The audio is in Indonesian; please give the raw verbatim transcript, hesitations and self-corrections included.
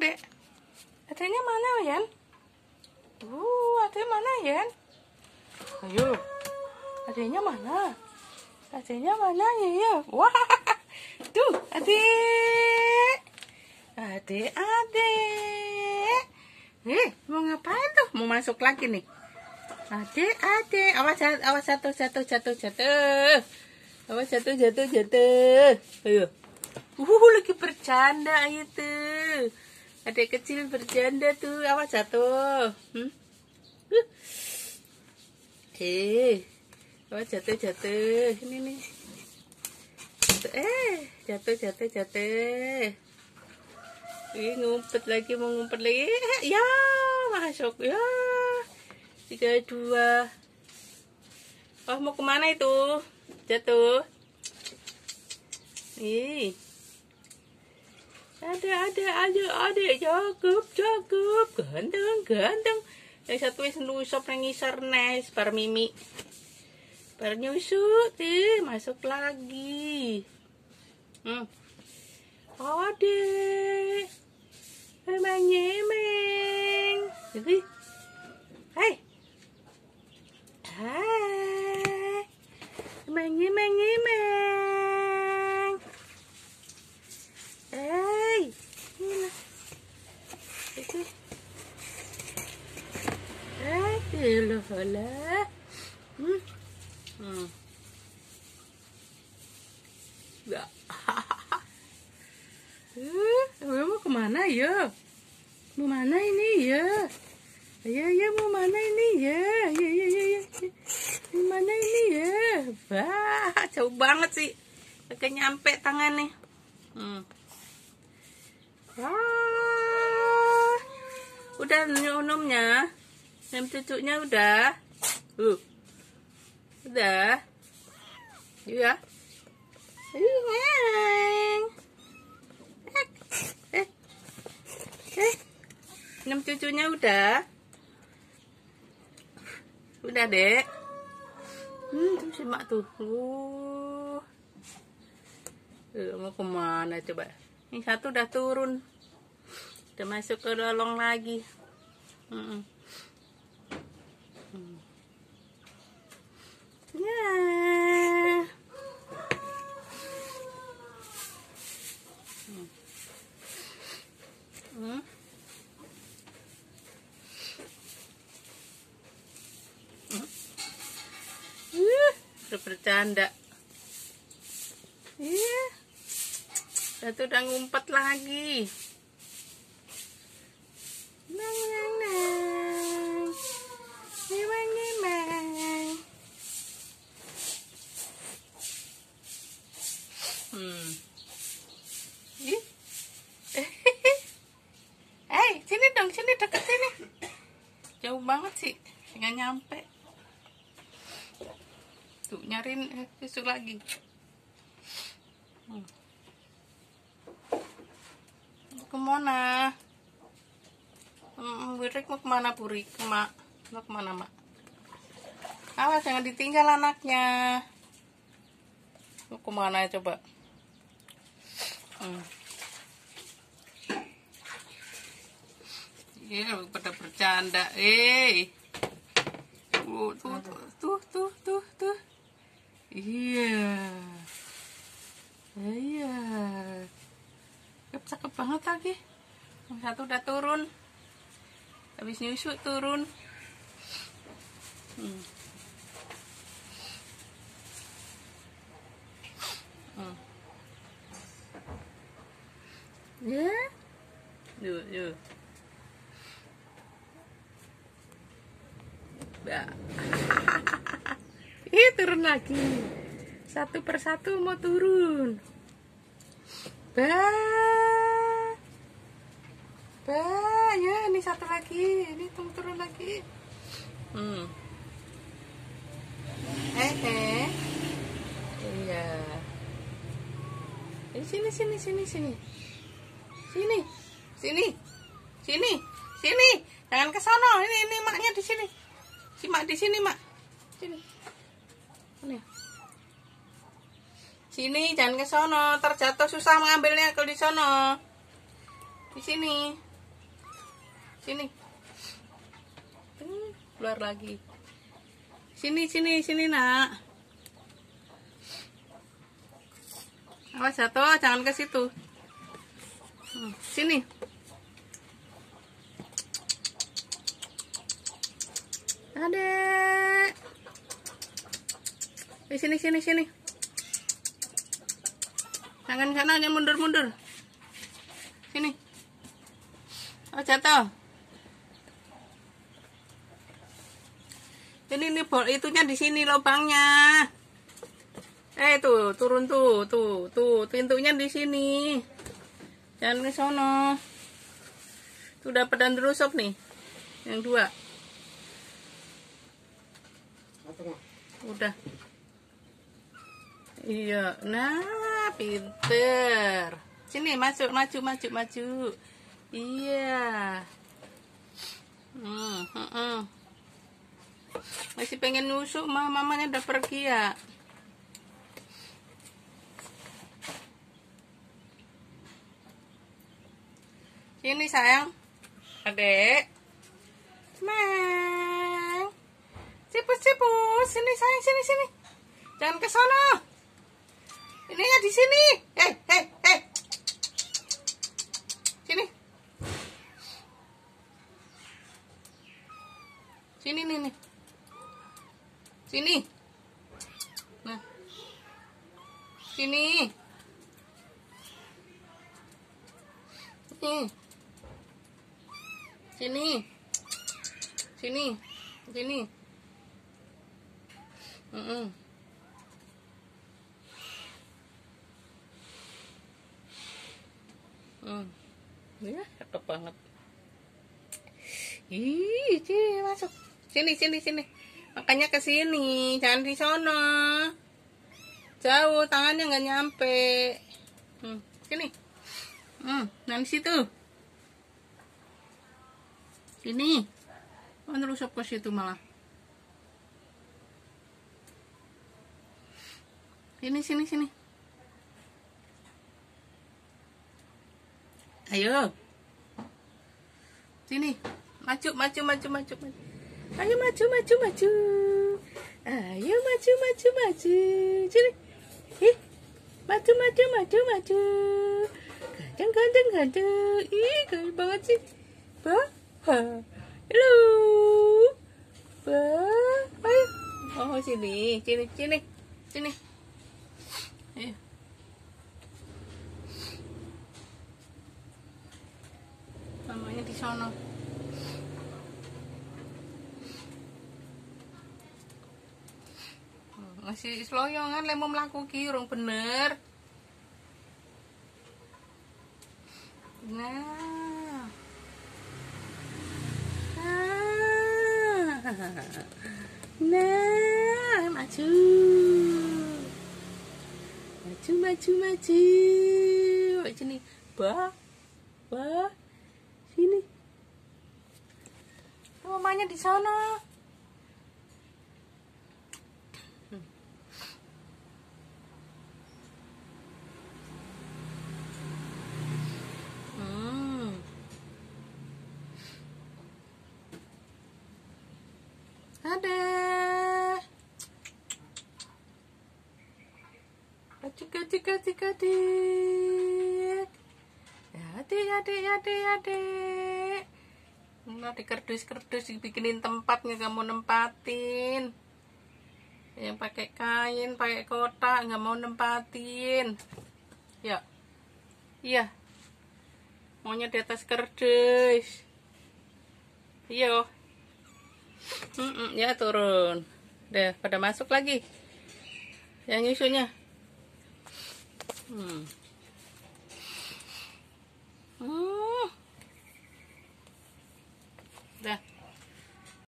Dek. Adeknya mana, Yan? Uh, adek mana, Yan? Ayo. Adeknya mana? Adeknya mana, ya? Wah. Tuh, adek. Adek, adek. Eh, mau ngapain tuh? Mau masuk lagi nih. Adek, adek. Awas, awas jatuh, jatuh, jatuh, jatuh. Awas jatuh, jatuh, jatuh. Ayo. Uh, lagi bercanda itu. Adek kecil bercanda tuh. Awas jatuh. Hmm? Uh. Eh, awas jatuh, jatuh. Ini nih. Jatuh. Eh, jatuh, jatuh, jatuh. Ih, ngumpet lagi, mau ngumpet lagi. Ya, masuk. Ya. Tiga, dua. Oh, mau kemana itu? Jatuh. Ih. Ada, ada, ada, ada. Cukup, cukup. Ganteng, ganteng. Yang satu wis nusop nang ngisor nes. Bar mimi. Bar nyusut. Ih, masuk lagi. Hmm. Ada. Emang nyemeng. Jadi. Hai. Hai. Emang nyemeng, nyemeng. Hai. Ini. Itu. Aduh, lah. Hmm. Hmm. Enggak. Eh, mau kemana ya? Mau mana ini ya? Ya, ya, mau mana ini ya? Ya, ya, ya, ya. Mau mana ini ya? Wah, jauh banget sih. Agak nyampe tangannya. Hmm. Wah. Udah minumnya. Minum cucunya udah. Uh. Udah. Iya. Iya. Eh, minum cucunya udah. Udah, Dek. Hmm, tuh simak tuh. Uh. Uh, mau kemana coba? Ini satu udah turun. Udah masuk ke lolong lagi. Hmm. Hmm. Ya. Hmm. Hmm. Uh, bercanda. Iya. Satu udah ngumpet lagi. Nang nang nang. Nyemang nyemang. Hmm. Ih. Eh, sini dong, sini deket sini. Jauh banget sih, nggak nyampe. Tuh nyariin eh, susu lagi. Hmm. Mau kemana? Hmm, Burik mau kemana Burik? Mak, mau kemana Mak? Awas jangan ditinggal anaknya. Mau kemana coba? Hmm. Iya, pada bercanda. Eh, tuh, tuh, tuh, tuh, tuh, tuh. Iya, iya. Cakep banget lagi. Yang satu udah turun. Habis nyusu turun. Hmm. Hmm. Ya, yuk, yuk. Bah. Ih, turun lagi. Satu persatu mau turun. Bah. Bah, ya ini satu lagi. Ini turun turun lagi. Hmm. Eh, eh. Iya. Eh, sini sini sini sini. Sini. Sini. Sini. Sini. Jangan ke sono. Ini ini maknya di sini. Si mak di sini, Mak. Sini. Sini. Sini, jangan ke sono. Terjatuh susah mengambilnya kalau di sono. Di sini. Sini. Keluar lagi. Sini, sini, sini, nak. Awas jatuh, jangan ke situ. Hmm, sini. Adek. Di sini, sini, sini. Jangan sana, jangan mundur-mundur. Sini. Oh, jatuh. Ini nih bol itunya di sini lubangnya. Eh tuh, turun tuh, tuh, tuh, pintunya di sini. Jangan ke sono. Tuh dapat dan terusuk nih. Yang dua. Udah. Iya, nah, pinter. Sini, masuk, maju, maju, maju. Iya. Hmm, hmm, hmm. Masih pengen nusuk, mah mamanya udah pergi ya. Sini sayang, adek. Meng, sipus sipus, sini sayang, sini sini. Jangan ke sono. Ininya di sini. Eh eh eh. Sini. Sini nih nih. Sini. Nah. Sini. Nih. Sini. Sini. Sini. Mm -mm. Hmm. Ya, cakep banget. Ih, sini masuk. Sini, sini, sini. Makanya ke sini, jangan di sono. Jauh, tangannya nggak nyampe. Hmm, sini. Hmm, nah di situ. Sini. Oh, terus ke situ malah. Sini, sini, sini. Ayo. Sini. Maju, maju, maju, maju, maju. Ayo maju, maju, maju. Ayo maju, maju, maju. Sini. Ih. Maju, maju, maju, maju. Ganteng, ganteng, ganteng. Ih, keren banget sih. Bah. Halo. Bah. Ayo. Oh, sini. Sini, sini. Sini. Ayo. Mamanya di sana. Masih seloyongan lemo melaku ki urung bener. Nah. Nah. Nah, maju. Maju, maju, maju. Sini. Bah. Bah. Sini. Mamanya di sana. Hmm. Ada. Adik, adik, adik, adik. Adik, adik, adik, adik. Nah, di kerdus-kerdus dibikinin tempatnya kamu nempatin. Yang pakai kain, pakai kotak nggak mau nempatin. Ya. Iya. Maunya di atas kerdus. Iya. Mm -mm, ya turun. Udah pada masuk lagi. Yang nyusunya. Hmm.